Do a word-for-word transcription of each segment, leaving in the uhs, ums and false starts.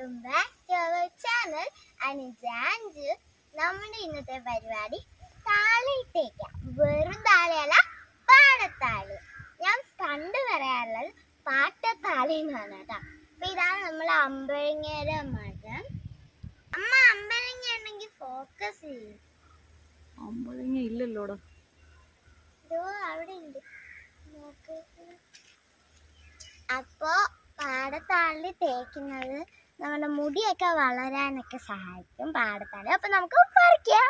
welcome back to our channel. Anuja Anju. നമ്മുടെ ഇന്നത്തെ പരിപാടി താളി തേക്കാം. വെറും താളിയല്ല, പാടത്താളി. ഞാൻ പണ്ട് പറയാറുള്ളത് പാട്ടത്താളി എന്നാണ് കേട്ടോ. അപ്പൊ ഇതാണ് നമ്മളെ അമ്പഴങ്ങയുടെ മരം. അമ്മ അമ്പഴങ്ങ ഉണ്ടെങ്കിൽ ഫോക്കസ് ചെയ്യും. അമ്പഴങ്ങ ഇല്ലല്ലോടാ. അവിടെ ഉണ്ട്, നോക്ക്. അപ്പോ പാടത്താളി തേക്കുന്നത് നമ്മുടെ മുടിയൊക്കെ വളരാനൊക്കെ സഹായിക്കും പാടത്താളി. അപ്പൊ നമുക്ക് പറിക്കാം.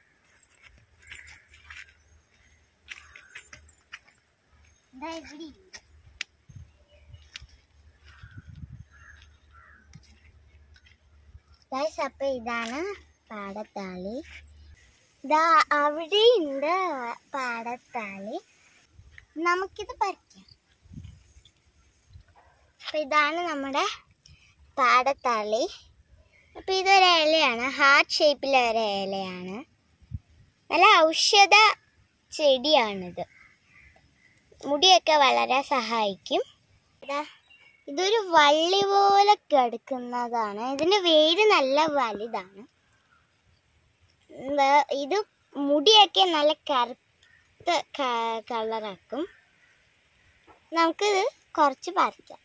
അപ്പൊ ഇതാണ് പാടത്താളി. ഇതാ അവിടെ ഉണ്ട് പാടത്താളി. നമുക്കിത് പറിക്കാം. അപ്പൊ ഇതാണ് നമ്മുടെ പാടത്താളി. അപ്പൊ ഇതൊരു ഇലയാണ്, ഹാർട്ട് ഷേപ്പിലെ ഒരു ഇലയാണ്. നല്ല ഔഷധ ചെടിയാണിത്, മുടിയൊക്കെ വളരെ സഹായിക്കും. ഇതൊരു വള്ളി പോലെ കിടക്കുന്നതാണ്. ഇതിന്റെ വേര് നല്ല വലുതാണ്. ഇത് മുടിയൊക്കെ നല്ല കറുത്ത കളറാക്കും. നമുക്കിത് കുറച്ച് പറിക്കാം.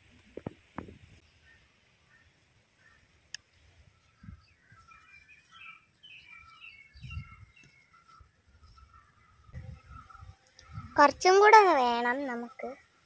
കുറച്ചും കൂടെ വേണം നമുക്ക്.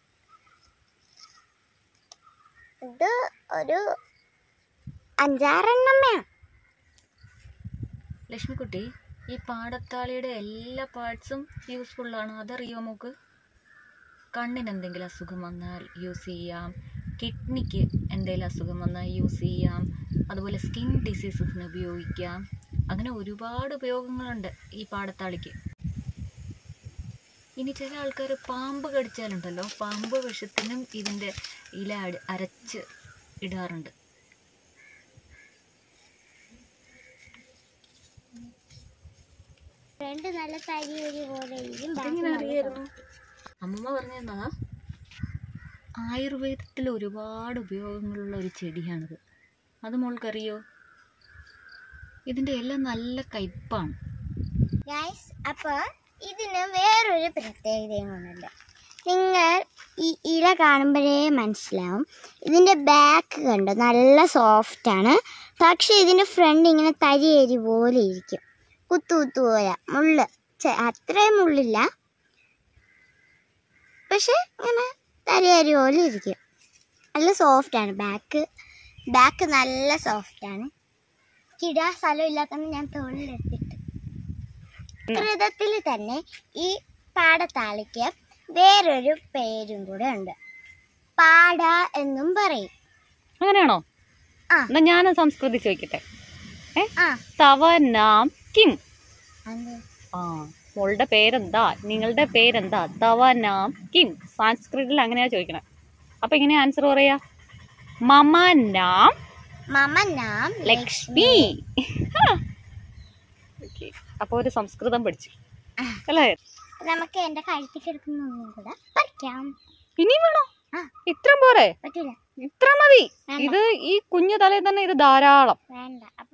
ഇത് ഒരു അഞ്ചാറെണ്ണം വേണം. ലക്ഷ്മിക്കുട്ടി, ഈ പാടത്താളിയുടെ എല്ലാ പാർട്സും യൂസ്ഫുള്ളാണ്, അതറിയോ നമുക്ക്? കണ്ണിന് എന്തെങ്കിലും അസുഖം വന്നാൽ യൂസ് ചെയ്യാം, കിഡ്നിക്ക് എന്തെങ്കിലും അസുഖം വന്നാൽ യൂസ് ചെയ്യാം, അതുപോലെ സ്കിൻ ഡിസീസസിന് ഉപയോഗിക്കാം. അങ്ങനെ ഒരുപാട് ഉപയോഗങ്ങളുണ്ട് ഈ പാടത്താളിക്ക്. ഇനി ചില ആൾക്കാർ പാമ്പ് കടിച്ചാലുണ്ടല്ലോ, പാമ്പ് വിഷത്തിനും ഇതിൻ്റെ ഇല അരച്ച് ഇടാറുണ്ട്. അമ്മമ്മ പറഞ്ഞാ ആയുർവേദത്തിൽ ഒരുപാട് ഉപയോഗങ്ങളുള്ള ഒരു ചെടിയാണിത്. അത് മോൾക്കറിയോ? ഇതിൻ്റെ എല്ലാം നല്ല കയ്പ്പാണ്. അപ്പൊ ഇതിന് വേറൊരു പ്രത്യേകതയുമുണ്ട്. നിങ്ങൾ ഈ ഇല കാണുമ്പോഴേ മനസ്സിലാവും. ഇതിൻ്റെ ബാക്ക് കണ്ടോ, നല്ല സോഫ്റ്റാണ്. പക്ഷെ ഇതിൻ്റെ ഫ്രണ്ട് ഇങ്ങനെ തരിയരി പോലെ ഇരിക്കും, കുത്തു കുത്തു പോലെ. മുള്ള് അത്രയും മുള്ളില്ല, പക്ഷെ ഇങ്ങനെ തരിയരി പോലെ ഇരിക്കും. നല്ല സോഫ്റ്റാണ് ബാക്ക്. ബാക്ക് നല്ല സോഫ്റ്റാണ്. കിടാ സ്ഥലം ഇല്ലാത്തതുകൊണ്ട് ഞാൻ തോളിലെടുത്തിട്ട്. സംസ്കൃതത്തിൽ തന്നെ ഈ പാടത്താളിക്ക് വേറൊരു പേരും കൂടെ ഉണ്ട്, പാട എന്നും പറയും. അങ്ങനെയാണോ? എന്നാ ഞാൻ സംസ്കൃതി ചോദിക്കട്ടെ. തവ നാം കിം? ആ, മോളുടെ പേരെന്താ, നിങ്ങളുടെ പേരെന്താ? തവ നാം കിം. സംസ്കൃതത്തിൽ അങ്ങനെയാ ചോദിക്കണേ. അപ്പൊ എങ്ങനെയാ ആൻസർ പറയാ? മമ നാം മമ നാം ലക്ഷ്മി. അപ്പൊ ഒരു സംസ്കൃതം പഠിച്ചു അല്ലേ? നമുക്ക് എന്റെ കഴുത്തിൽ കിടക്കുന്ന ഒന്നും കൂടെ പറിക്കാം. ഇനിയും വേണോ? ഇത്ര പോരെ? പറ്റൂല, ഇത്ര മതി. ഇത് ഈ കുഞ്ഞു തലയിൽ തന്നെ ഇത് ധാരാളം. വേണ്ട. അപ്പൊ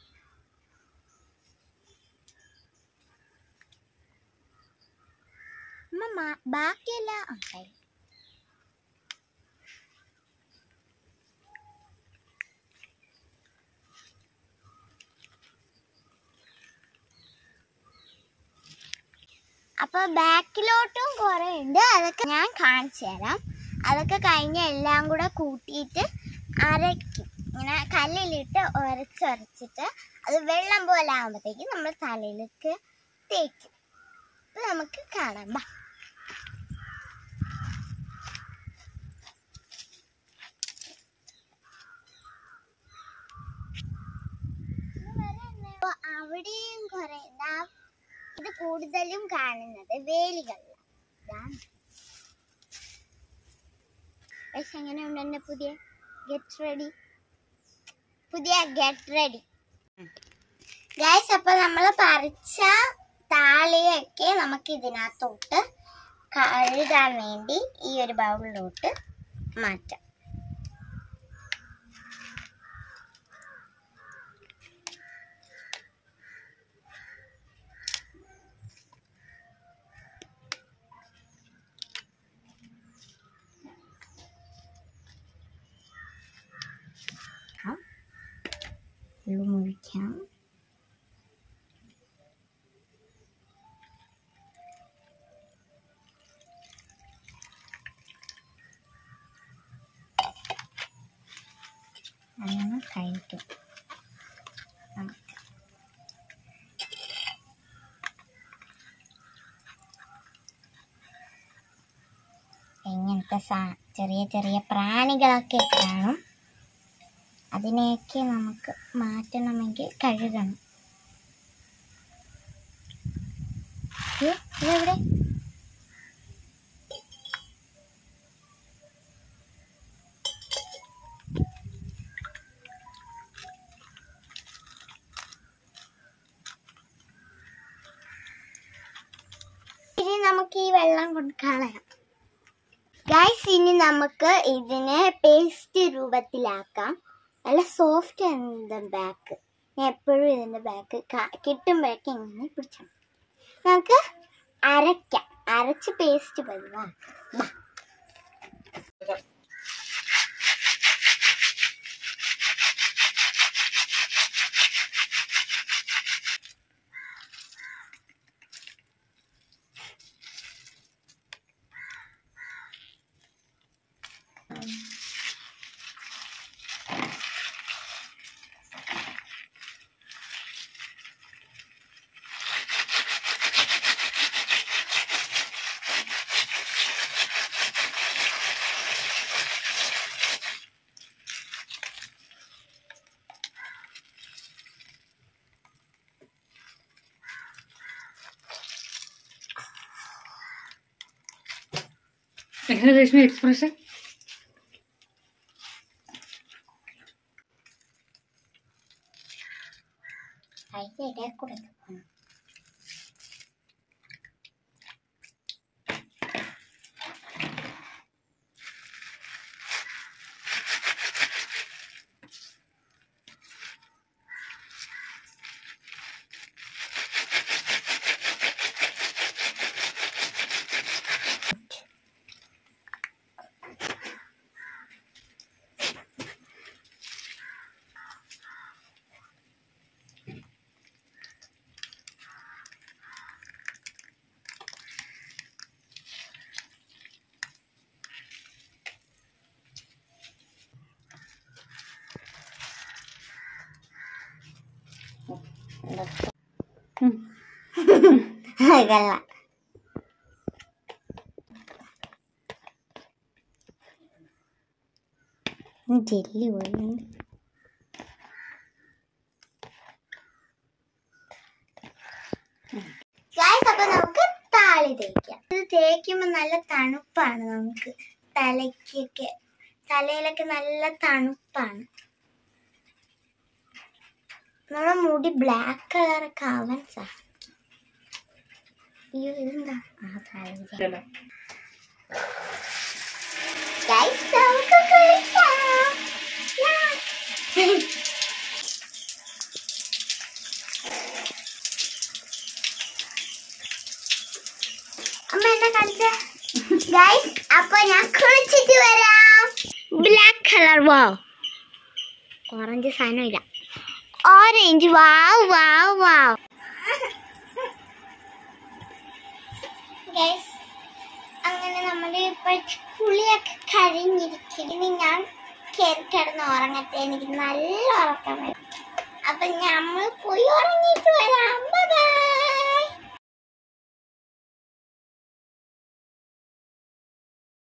ബാക്കിയല്ല. അപ്പൊ ബാക്കിലോട്ടും കുറെ ഉണ്ട്, അതൊക്കെ ഞാൻ കാണിച്ചു തരാം. അതൊക്കെ കഴിഞ്ഞ് എല്ലാം കൂടെ കൂട്ടിയിട്ട് അരയ്ക്കും. ഇങ്ങനെ കല്ലിലിട്ട് ഉരച്ചുരച്ചിട്ട് അത് വെള്ളം പോലെ ആകുമ്പോഴത്തേക്ക് നമ്മൾ തലയിലേക്ക് തേക്കും. അപ്പൊ നമുക്ക് കാണാം. ബാ. അവിടെയും കുറെ. ഇത് കൂടുതലും കാണുന്നത് വേലികളിലാണ്. പക്ഷെ എങ്ങനെയുണ്ട് എന്റെ പുതിയ ഗെറ്റ് റെഡി? പുതിയ ഗെറ്റ് റെഡി ഗൈസ്. അപ്പൊ നമ്മൾ പറിച്ച താളിയൊക്കെ നമുക്ക് ഇതിനകത്തോട്ട് കഴുകാൻ വേണ്ടി ഈ ഒരു ബൗളിലോട്ട് മാറ്റാം. വെള്ളം ഒഴിക്കാം. അങ്ങനെ കഴിക്കും. ഇങ്ങനത്തെ സാ ചെറിയ ചെറിയ പ്രാണികളൊക്കെ കാണും. അതിനെയൊക്കെ നമുക്ക് മാറ്റണമെങ്കിൽ കഴുകണം. ഇതെവിടെ? ഇനി നമുക്ക് ഈ വെള്ളം കൊണ്ട് കളയാം. ഗൈസ്, ഇനി നമുക്ക് ഇതിനെ പേസ്റ്റ് രൂപത്തിലാക്കാം. നല്ല സോഫ്റ്റ് ആണ് ബാക്ക്. ഞാൻ എപ്പോഴും ഇതിൻ്റെ ബാക്ക് കിട്ടുമ്പോഴൊക്കെ ഇങ്ങനെ പിടിച്ചാൽ നമുക്ക് അരയ്ക്കാം. അരച്ച് പേസ്റ്റ് പതിവാക്കാം. എങ്ങനെ രശ്മി എക്സ്പ്രഷൻ? അതിൻ്റെ കൂടെ അതല്ല ജെല്ലി പോയി. അപ്പൊ നമുക്ക് താളി തേക്കാം. ഇത് തേക്കുമ്പോ നല്ല തണുപ്പാണ്. നമുക്ക് തലയ്ക്കൊക്കെ തലയിലൊക്കെ നല്ല തണുപ്പാണ്. നമ്മുടെ മുടി ബ്ലാക്ക് കളറൊക്കെ ആവാൻ സാധിക്കും. അയ്യോ, ഇതെന്താ? ആ താളി നമുക്ക് കഴിക്കാം. അമ്മ എന്നെ കളിച്ച ഗൈസ്. അപ്പൊ ഞാൻ കുളിച്ചിട്ട് വരാം. Black colour. വാ, ഓറഞ്ച് സാധനം ഇല്ല. ഓറഞ്ച്. വാവ് വാവ് വാവ്. ഗൈസ്, അങ്ങനെ നമ്മുടെ ഇപ്പോഴത്തെ കുളിയൊക്കെ കഴിഞ്ഞിരിക്കും. ഇനി ഞാൻ കയറി കിടന്ന് ഉറങ്ങട്ടെ. എനിക്ക് നല്ല ഉറക്കം വരും. അപ്പൊ നമ്മൾ പോയി ഉറങ്ങ.